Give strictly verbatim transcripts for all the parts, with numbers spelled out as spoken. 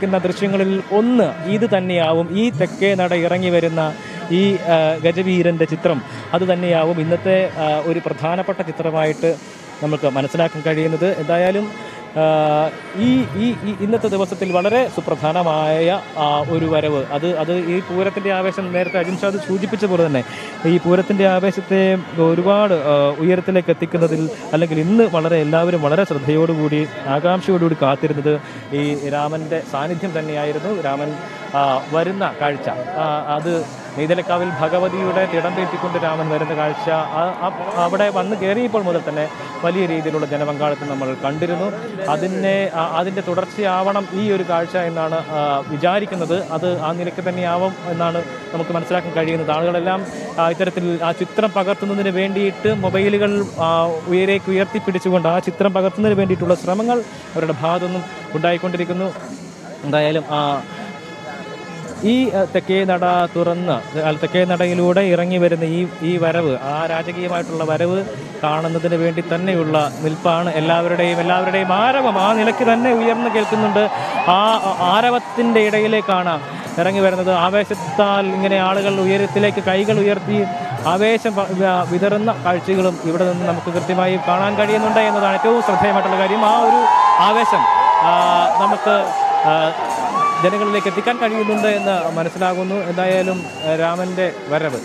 കാത്തിരിക്കുന്ന ദൃശ്യങ്ങളിൽ ഒന്ന് ഇത് തന്നെയാവും. ഈ തെക്കേ നട ഇറങ്ങി വരുന്ന ഈ ഗജവീരൻ്റെ ചിത്രം അത് തന്നെയാവും ഇന്നത്തെ ഒരു പ്രധാനപ്പെട്ട ചിത്രമായിട്ട് നമുക്ക് മനസ്സിലാക്കാൻ കഴിയുന്നത്. എന്തായാലും ഈ ഈ ഇന്നത്തെ ദിവസത്തിൽ വളരെ സുപ്രധാനമായ ഒരു വരവ് അത് അത് ഈ പൂരത്തിൻ്റെ ആവേശം നേരത്തെ അജിംഷാദ് സൂചിപ്പിച്ച പോലെ തന്നെ ഈ പൂരത്തിൻ്റെ ആവേശത്തെ ഒരുപാട് ഉയരത്തിലേക്ക് എത്തിക്കുന്നതിൽ അല്ലെങ്കിൽ ഇന്ന് വളരെ എല്ലാവരും വളരെ ശ്രദ്ധയോടുകൂടി ആകാംക്ഷയോടുകൂടി കാത്തിരുന്നത് ഈ രാമൻ്റെ സാന്നിധ്യം തന്നെയായിരുന്നു. രാമൻ വരുന്ന കാഴ്ച അത് നെയ്തലക്കാവിൽ ഭഗവതിയുടെ തിടം പേറ്റിക്കൊണ്ട് രാമൻ വരുന്ന കാഴ്ച അവിടെ വന്ന് കയറിയപ്പോൾ മുതൽ തന്നെ വലിയ രീതിയിലുള്ള ജനപങ്കാളിത്തം നമ്മൾ കണ്ടിരുന്നു. അതിനെ അതിൻ്റെ തുടർച്ചയാവണം ഈ ഒരു കാഴ്ച എന്നാണ് വിചാരിക്കുന്നത്. അത് ആ നിലയ്ക്ക് തന്നെയാവും എന്നാണ് നമുക്ക് മനസ്സിലാക്കാൻ കഴിയുന്നത്. ആളുകളെല്ലാം ഇത്തരത്തിൽ ആ ചിത്രം പകർത്തുന്നതിന് വേണ്ടിയിട്ട് മൊബൈലുകൾ ഉയരേക്ക് ഉയർത്തിപ്പിടിച്ചുകൊണ്ട് ആ ചിത്രം പകർത്തുന്നതിന് വേണ്ടിയിട്ടുള്ള ശ്രമങ്ങൾ അവരുടെ ഭാഗത്തുനിന്നും ഉണ്ടായിക്കൊണ്ടിരിക്കുന്നു. എന്തായാലും ഈ തെക്കേ നട തുറന്ന് തെക്കേ നടയിലൂടെ ഇറങ്ങി വരുന്ന ഈ ഈ വരവ് ആ രാജകീയമായിട്ടുള്ള വരവ് കാണുന്നതിന് വേണ്ടി തന്നെയുള്ള നിൽപ്പാണ് എല്ലാവരുടെയും എല്ലാവരുടെയും ആരവം ആ നിലയ്ക്ക് തന്നെ ഉയർന്നു കേൾക്കുന്നുണ്ട്. ആ ആരവത്തിൻ്റെ ഇടയിലേക്കാണ് ഇറങ്ങി വരുന്നത്. ആവേശത്താൽ ഇങ്ങനെ ആളുകൾ ഉയരത്തിലേക്ക് കൈകൾ ഉയർത്തി ആവേശം വിതറുന്ന കാഴ്ചകളും ഇവിടെ നിന്ന് നമുക്ക് കൃത്യമായി കാണാൻ കഴിയുന്നുണ്ട് എന്നതാണ് ഏറ്റവും ശ്രദ്ധേയമായിട്ടുള്ള കാര്യം. ആ ഒരു ആവേശം നമുക്ക് ജനങ്ങളിലേക്ക് എത്തിക്കാൻ കഴിയുന്നുണ്ട് എന്ന് മനസ്സിലാകുന്നു. എന്തായാലും രാമൻ്റെ വരവ്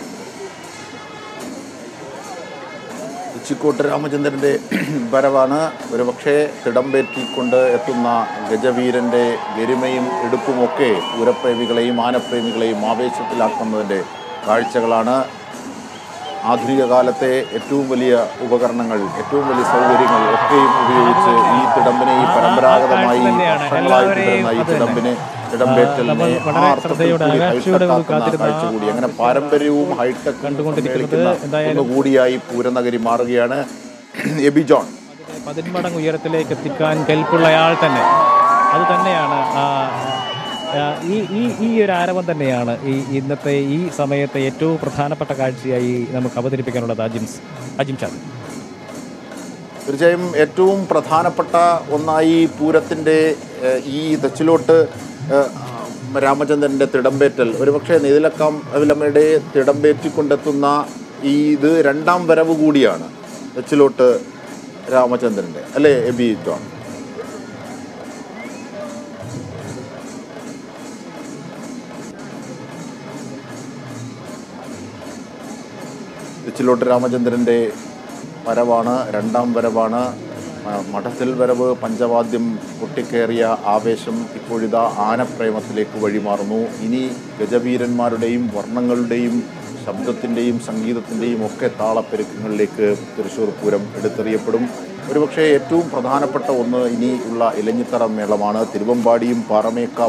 ഉച്ചിക്കോട്ട് രാമചന്ദ്രൻ്റെ വരവാണ്. ഒരുപക്ഷെ തിടമ്പേറ്റിക്കൊണ്ട് എത്തുന്ന ഗജവീരൻ്റെ ഗരിമയും എടുപ്പുമൊക്കെ പൂരപ്രേമികളെയും ആനപ്രേമികളെയും ആവേശത്തിലാക്കുന്നതിൻ്റെ കാഴ്ചകളാണ്. ആധുനിക കാലത്തെ ഏറ്റവും വലിയ ഉപകരണങ്ങൾ ഏറ്റവും വലിയ സൗകര്യങ്ങൾ ഒക്കെയും ഉപയോഗിച്ച് ഈ തിടമ്പിനെ ഈ പരമ്പരാഗതമായി വർഷങ്ങളായിട്ട് ഈ തിടമ്പിനെ തിടമ്പേറ്റലിനെ ആ അർത്ഥത്തിൽ കൂടി ഹൈടെക്കാക്കുന്ന കാഴ്ച കൂടി അങ്ങനെ പാരമ്പര്യവും ഹൈടെക്കും ഒന്നുകൂടിയായി പൂരനഗരി മാറുകയാണ്. എബി ജോൺ പതിന്മടങ്ങ് ഉയരത്തിലേക്ക് എത്തിക്കാൻ കെൽപ്പുള്ളയാൾ തന്നെ അത് തന്നെയാണ് ഈ ഈ ഈ ഒരു ആരവം തന്നെയാണ് ഈ ഇന്നത്തെ ഈ സമയത്തെ ഏറ്റവും പ്രധാനപ്പെട്ട കാഴ്ചയായി നമുക്ക് അവതരിപ്പിക്കാനുള്ളത്. അജിംസ് അജിംഷാദ് തീർച്ചയായും ഏറ്റവും പ്രധാനപ്പെട്ട ഒന്നായി പൂരത്തിൻ്റെ ഈ തെച്ചിലോട്ട് രാമചന്ദ്രൻ്റെ തിടമ്പേറ്റൽ ഒരുപക്ഷെ നെയ്തലക്കാവിലമ്മയുടെ തിടമ്പേറ്റിക്കൊണ്ടെത്തുന്ന ഈ ഇത് രണ്ടാം വരവ് കൂടിയാണ് തെച്ചിലോട്ട് രാമചന്ദ്രൻ്റെ, അല്ലേ എബി ജോൺ? തെച്ചിലോട്ട് രാമചന്ദ്രൻ്റെ വരവാണ്, രണ്ടാം വരവാണ്. മഠത്തിൽ വരവ് പഞ്ചവാദ്യം പൊട്ടിക്കേറിയ ആവേശം ഇപ്പോഴിതാ ആനപ്രേമത്തിലേക്ക് വഴിമാറുന്നു. ഇനി ഗജവീരന്മാരുടെയും വർണ്ണങ്ങളുടെയും ശബ്ദത്തിൻ്റെയും സംഗീതത്തിൻ്റെയും ഒക്കെ താളപ്പെരുക്കങ്ങളിലേക്ക് തൃശ്ശൂർ പൂരം എടുത്തെറിയപ്പെടും. ഒരുപക്ഷെ ഏറ്റവും പ്രധാനപ്പെട്ട ഒന്ന് ഇനിയുള്ള ഇലഞ്ഞിത്തറ മേളമാണ്. തിരുവമ്പാടിയും പാറമേക്കാവ്